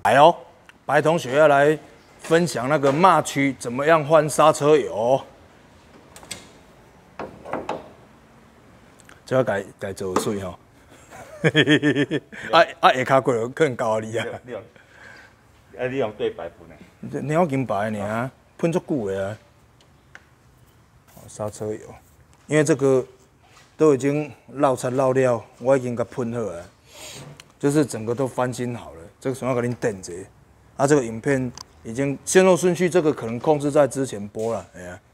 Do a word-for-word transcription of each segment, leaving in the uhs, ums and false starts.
来哦，白同学要来分享那个骂区怎么样换刹车油。这要改改做水吼。啊啊，下骹过可能高你啊。 啊，你用对白喷的。 你要金白呢，喷足久的啊。刹车油，因为这个都已经绕擦绕料，我已经给喷好了，就是整个都翻新好了。这个时候要给你等着。啊，这个影片已经先后顺序，这个可能控制在之前播了。哎呀，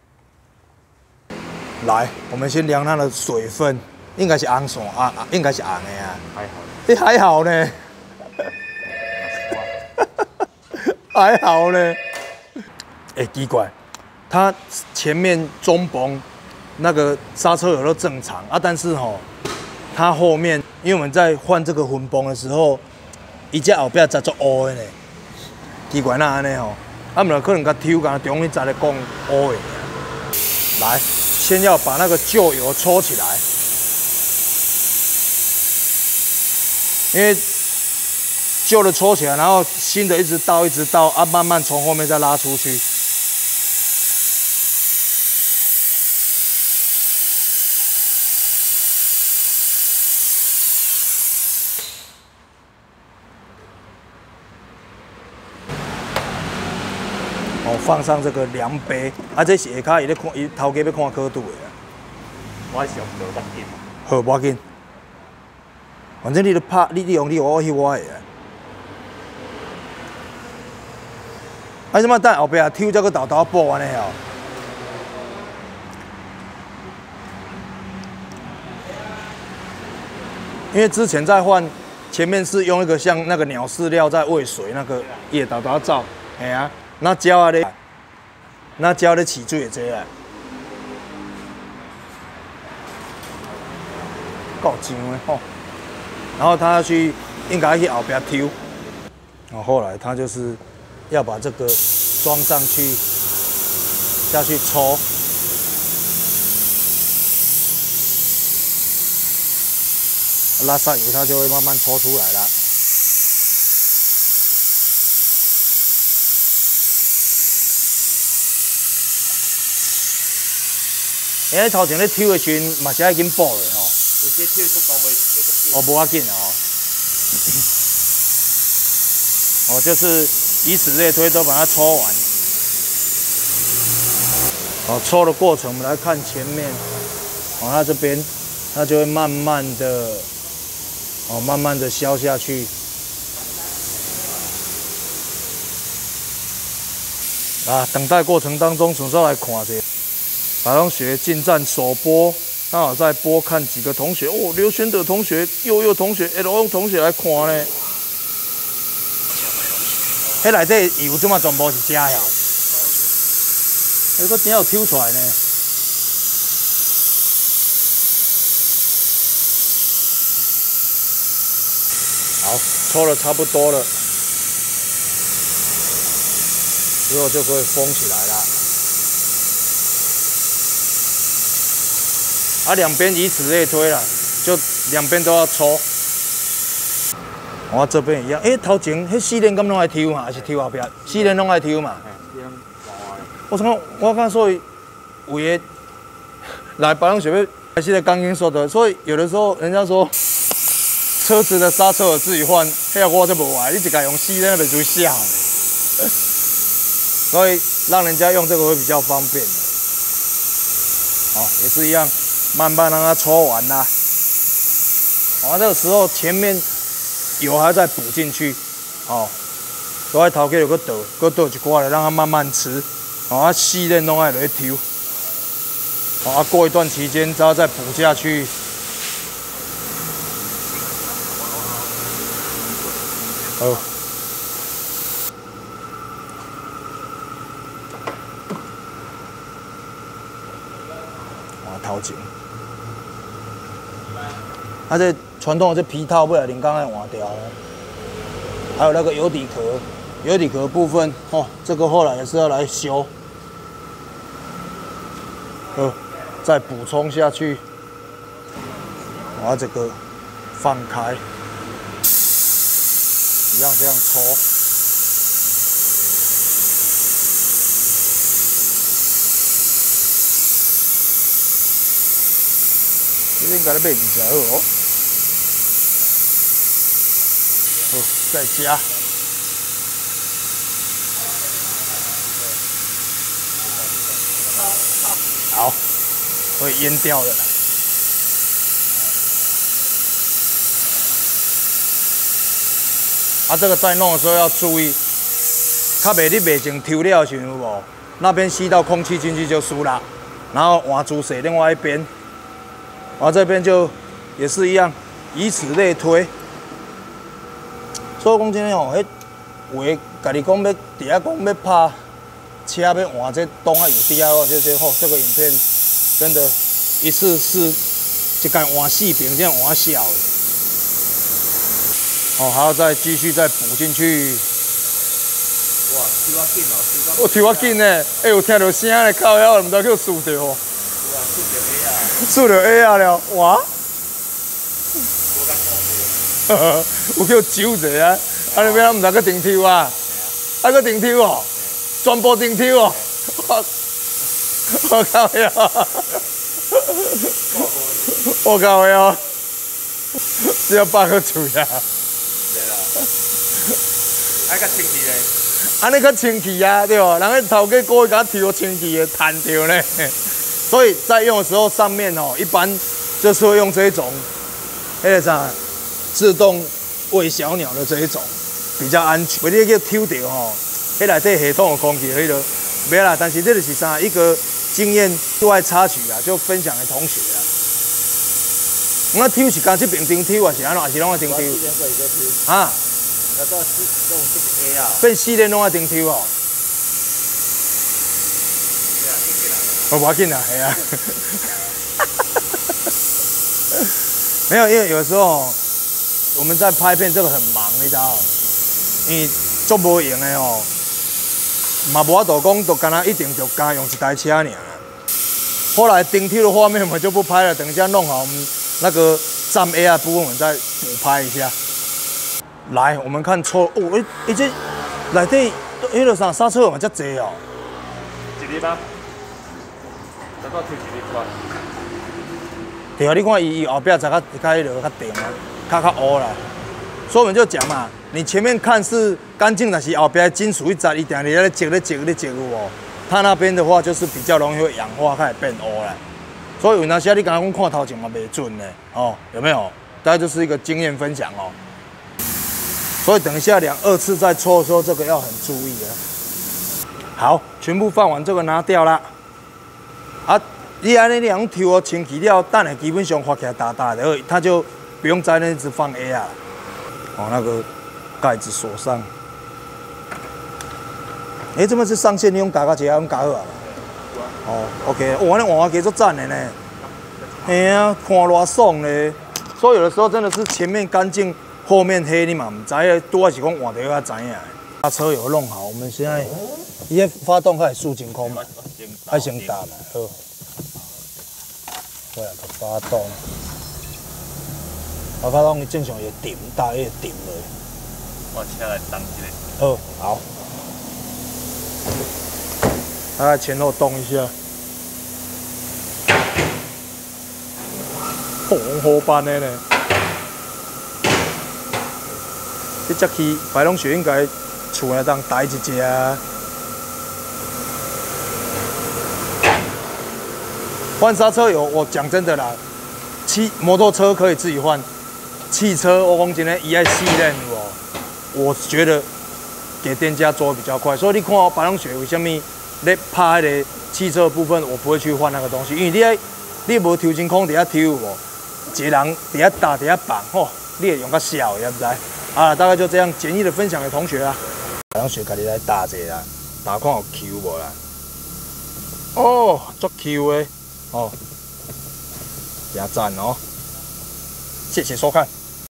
来，我们先量它的水分，应该是红线啊，应该是红的啊。 还好。 你还好呢。还好呢。哎，奇怪，它前面中崩那个刹车油都正常啊，但是吼，它后面因为我们在换这个分泵的时候，伊只后壁才做乌的呢。奇怪那安尼吼，啊，毋可能甲抽甲中你在咧讲乌的。来，先要把那个旧油抽起来，因为旧的抽起来，然后新的一直倒一直倒啊，慢慢从后面再拉出去。哦，放上这个量杯，啊，这是下骹伊咧看，伊头家要看刻度的啊。 我上做得紧。 好，无要紧，反正你咧拍，你你用你我翕我的啊。啊，什么等后壁抽才个豆豆补安尼哦。因为之前在换，前面是用一个像那个鸟饲料在喂水那个叶豆豆走，嘿啊。那鸟啊咧，那鸟咧饲水会济啊，够脏的吼。然后他要去，应该去后边抽，然后后来他就是要把这个装上去，下去抽，拉萨油它就会慢慢抽出来了。因为头前咧抽的时阵，嘛是爱紧补的吼。 有些抽速度袂袂足紧。 哦，无要紧哦。哦，就是以此类推，都把它抽完。哦，抽的过程我们来看前面，哦，它这边它就会慢慢的，哦，慢慢的消下去。啊，等待过程当中，从这来看一下。白同学进站首播，刚好在播，看几个同学哦，刘轩德同学、佑佑同学、L O 同学来看呢。迄内底油怎么全部是假呀？迄个真有抽出来呢。好，抽的差不多了，之后就可以封起来了。啊，两边以此类推啦，就两边都要抽。我这边一样，哎、欸，头前迄四轮敢拢爱抽嘛，还是抽后壁？四轮拢爱抽嘛。我想讲，我看所以有的来保养学会还是在钢筋说的，所以有的时候人家说车子的刹车我自己换，迄我就无爱，你一家用四轮就就下，所以让人家用这个会比较方便。好，也是一样。慢慢让它抽完啦，哦，这个时候前面油还再补进去，哦，都在头壳有个倒，搁倒一挂来让它慢慢吃，哦，啊细链拢爱落去抽，哦，啊过一段期间之后再补下去，好，哇头前。它、啊、这传统的这皮套不小心刚才换掉了，还有那个油底壳，油底壳部分哦，这个后来也是要来修，呃，再补充下去，把这个放开， 一样这样搓。这应该咧买比较好哦。好，再加。好，会淹掉的。啊，这个在弄的时候要注意，较袂你袂净抽料的时候有无？那边吸到空气进去就输啦。然后换猪水另外一边，然后这边就也是一样，以此类推。所以讲真诶吼，迄话家己讲要底下讲要拍车要换这东啊有 D I Y 这些吼，这个影片真的，一次是一间换四边，这样换小的。哦，还要再继续再补进去。 哇，抽啊紧哦，抽到。 我抽啊紧呢，哎、欸，有听到声咧，靠腰，唔知叫输着哦。 哇，输着 A 啊！ 输着 A 啊了，哇！有叫揪者啊，啊你边唔知个顶抽啊？啊个顶抽哦，全部顶抽哦。我我靠腰！我靠腰！只有八个嘴啊！ 对啦，还较清气咧。 安尼较清气啊，对吧？人个头家哥甲抽清气的弹掉呢。所以在用的时候，上面哦，一般就是会用这一种，那个啥，自动喂小鸟的这一种，比较安全。为你叫抽掉吼，迄内底系统的空气，迄个没啦。但是这就是啥一个经验对外插曲啊，就分享给同学啊。我抽是干这边顶抽啊，是安怎？还是拢爱顶抽？啊？ 那到是用这个 A 啊。 变四连拢爱顶抽哦。我不要紧啦，系啊。没有，因为有时候我们在拍片，这个很忙，你知道？因为做无用的哦，嘛无法度讲，就干那一定就干用一台车尔。后来顶梯的画面我们就不拍了，等一下弄好我们那个站 A 啊部分，我们再补拍一下。来，我们看错哦，哎、欸，这内底迄个啥刹车嘛，遮济哦。 一粒吗？再到抽一粒出来。 对啊，你看伊伊后壁才较较迄落较定啊，较较乌啦。所以我们就讲嘛，你前面看是干净，但是后边金属一扎，一定你在接咧接咧接有无？它那边的话就是比较容易会氧化，开始变乌啦。所以有那些你刚刚讲看头前嘛袂准呢，哦，有没有？大概就是一个经验分享哦。所以等一下两二次再搓的时候，这个要很注意啊。好，全部放完，这个拿掉啦。啊，你安尼你用抽哦，清气了，蛋呢基本上发起来大大的，它就不用再那一直放 A 啊。哦，那个盖子锁上。哎、欸，这么是上线，你用加个一下，用加好啊？哦 ，OK， 哇，那换加足赞的呢。哎呀，看偌爽咧。所以有的时候真的是前面干净，后面黑，你嘛唔知影，拄仔是讲换掉才知影。把车油弄好，我们现在伊个发动开始竖真空嘛，还先打嘛，好。过来个发动，啊，发动正常会点，大会点落。 我车来当一个。好，好。大概前后动一下。红火般的呢，这只去白龙雪应该厝内当带一只啊。换刹车油，我讲真的啦，汽摩托车可以自己换，汽车我讲真的，伊爱细练哦。我觉得给店家做比较快，所以你看我白龙雪为什么咧拍迄个汽车的部分，我不会去换那个东西，因为你爱你无抽真空伫遐抽有无？一个人伫遐打伫遐绑吼，你会用较小，也不知啊，大概就这样简易的分享给同学啦。白龙雪家己来打一下啦，打看有 Q 无啦？哦，足 Q 的。哦，加赞哦！谢谢收看。